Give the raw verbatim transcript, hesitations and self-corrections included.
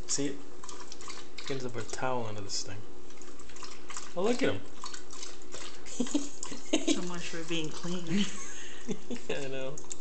See it? He ends up with a towel under this thing. Oh, look at him. So much for being clean. I know.